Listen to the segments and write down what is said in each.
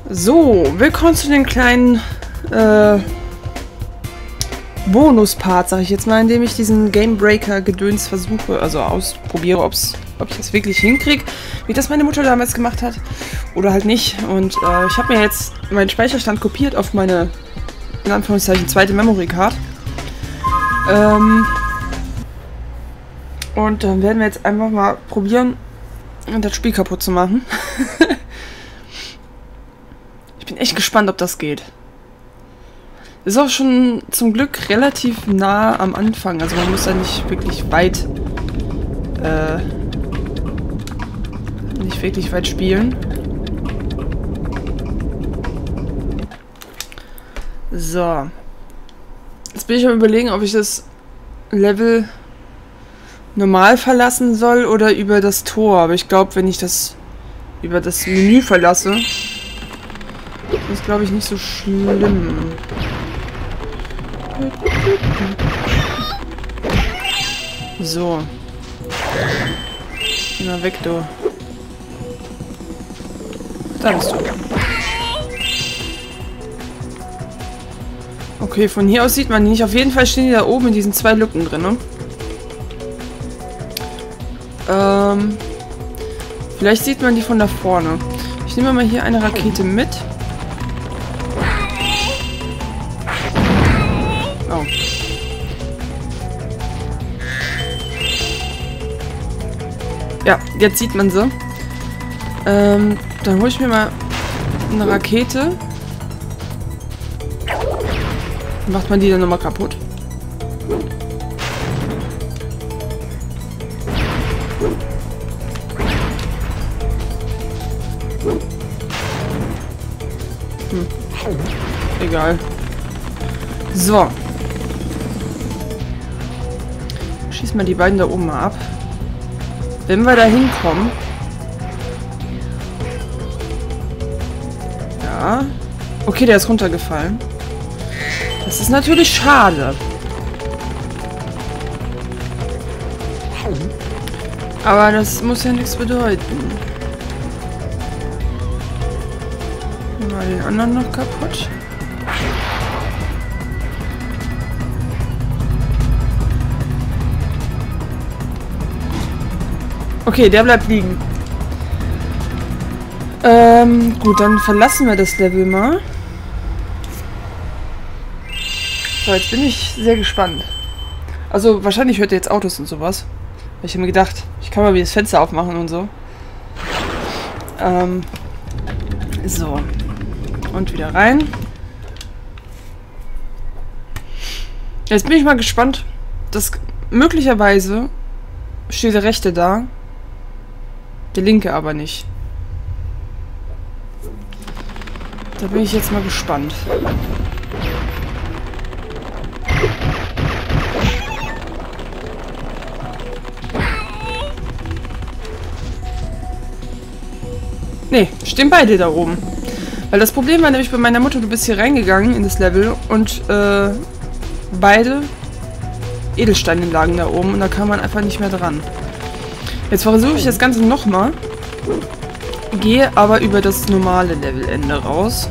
So, willkommen zu den kleinen Bonus-Part, sag ich jetzt mal, indem ich diesen Game-Breaker-Gedöns versuche, also ausprobiere, ob ich das wirklich hinkriege, wie das meine Mutter damals gemacht hat oder halt nicht. Und ich habe mir jetzt meinen Speicherstand kopiert auf meine, in Anführungszeichen, zweite Memory-Card. Und dann werden wir jetzt einfach mal probieren, das Spiel kaputt zu machen. Ich bin echt gespannt, ob das geht. Ist auch schon zum Glück relativ nah am Anfang. Also man muss da nicht wirklich weit spielen. So. Jetzt bin ich am Überlegen, ob ich das Level normal verlassen soll oder über das Tor. Aber ich glaube, wenn ich das über das Menü verlasse, ist, glaube ich, nicht so schlimm. So. Geh mal weg, du. Da bist du. Okay, von hier aus sieht man die nicht. Auf jeden Fall stehen die da oben in diesen zwei Lücken drin, ne? Vielleicht sieht man die von da vorne. Ich nehme mal hier eine Rakete mit. Oh. Ja, jetzt sieht man sie. Dann hole ich mir mal eine Rakete. Macht man die dann nochmal kaputt? Egal. So. Schieß mal die beiden da oben mal ab. Wenn wir da hinkommen. Ja. Okay, der ist runtergefallen. Das ist natürlich schade. Aber das muss ja nichts bedeuten. Mal den anderen noch kaputt. Okay, der bleibt liegen. Gut, dann verlassen wir das Level mal. So, jetzt bin ich sehr gespannt. Also, wahrscheinlich hört ihr jetzt Autos und sowas. Ich habe mir gedacht, ich kann mal wieder das Fenster aufmachen und so. So. Und wieder rein. Jetzt bin ich mal gespannt, dass möglicherweise steht der rechte da, der linke aber nicht. Da bin ich jetzt mal gespannt. Nee, stehen beide da oben. Weil das Problem war nämlich bei meiner Mutter, du bist hier reingegangen in das Level und beide Edelsteine lagen da oben und da kam man einfach nicht mehr dran. Jetzt versuche ich das Ganze nochmal. Gehe aber über das normale Levelende raus.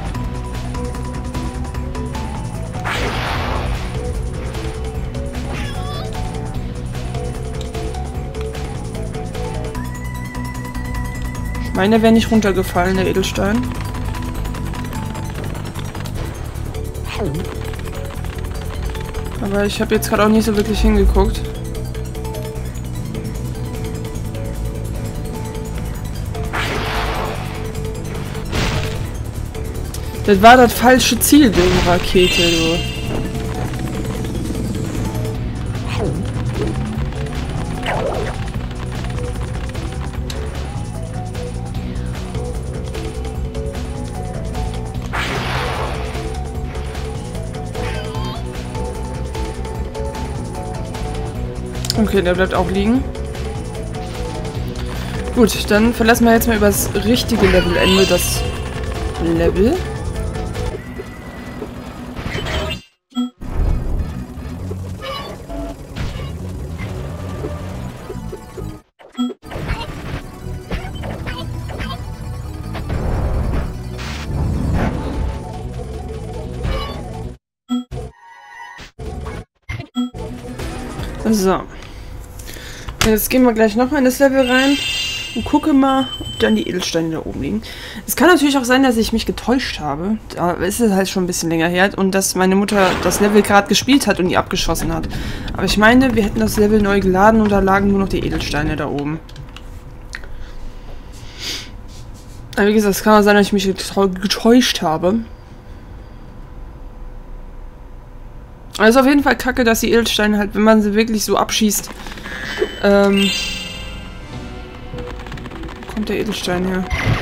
Ich meine, der wäre nicht runtergefallen, der Edelstein. Aber ich habe jetzt gerade auch nicht so wirklich hingeguckt. Das war das falsche Ziel, die Rakete, du. Okay, der bleibt auch liegen. Gut, dann verlassen wir jetzt mal über das richtige Levelende das Level. So. Jetzt gehen wir gleich nochmal in das Level rein und gucke mal, ob dann die Edelsteine da oben liegen. Es kann natürlich auch sein, dass ich mich getäuscht habe. Da ist es halt schon ein bisschen länger her und dass meine Mutter das Level gerade gespielt hat und die abgeschossen hat. Aber ich meine, wir hätten das Level neu geladen und da lagen nur noch die Edelsteine da oben. Aber wie gesagt, es kann auch sein, dass ich mich getäuscht habe. Aber es ist auf jeden Fall kacke, dass die Edelsteine halt, wenn man sie wirklich so abschießt, kommt der Edelstein her.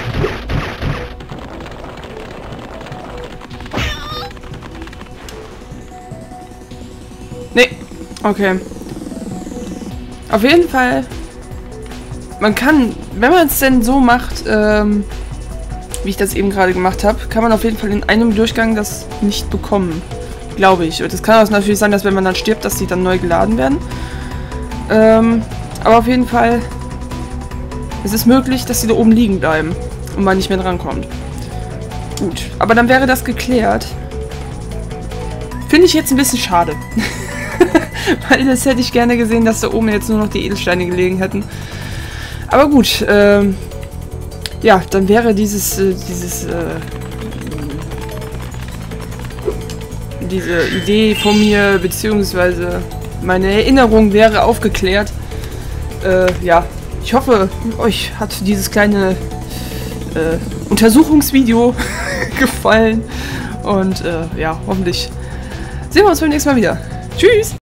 Nee. Okay. Auf jeden Fall, man kann, wenn man es denn so macht, wie ich das eben gerade gemacht habe, kann man auf jeden Fall in einem Durchgang das nicht bekommen. Glaube ich. Und es kann auch natürlich sein, dass wenn man dann stirbt, dass die dann neu geladen werden. Aber auf jeden Fall, es ist möglich, dass sie da oben liegen bleiben und man nicht mehr drankommt. Gut, aber dann wäre das geklärt. Finde ich jetzt ein bisschen schade. Weil das hätte ich gerne gesehen, dass da oben jetzt nur noch die Edelsteine gelegen hätten. Aber gut, ja, dann wäre diese Idee von mir, beziehungsweise meine Erinnerung wäre aufgeklärt. Ja, ich hoffe, euch hat dieses kleine Untersuchungsvideo gefallen. Und ja, hoffentlich sehen wir uns beim nächsten Mal wieder. Tschüss!